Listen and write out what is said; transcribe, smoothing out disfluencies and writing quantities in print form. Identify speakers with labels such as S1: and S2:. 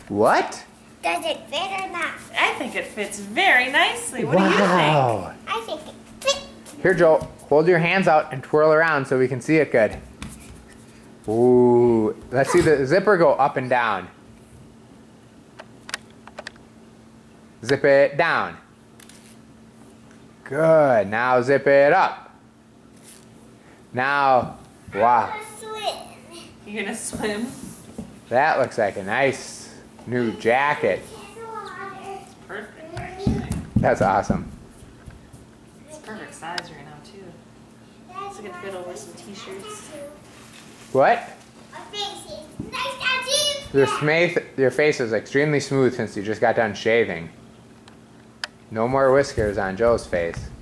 S1: What?
S2: Does it fit or not?
S3: I think it fits very nicely. What do you think?
S1: Wow.
S2: I think it fits.
S1: Here, Joel, hold your hands out and twirl around so we can see it good. Ooh, let's see the zipper go up and down. Zip it down. Good, now zip it up. Now, wow,
S2: Swim.
S3: You gonna swim?
S1: that looks like a nice new jacket.
S3: Perfect, actually.
S1: That's awesome.
S3: It's perfect size right now, too. It's a good fit over some t-shirts.
S1: What?
S2: Nice
S1: Your face is extremely smooth since you just got done shaving. No more whiskers on Joe's face.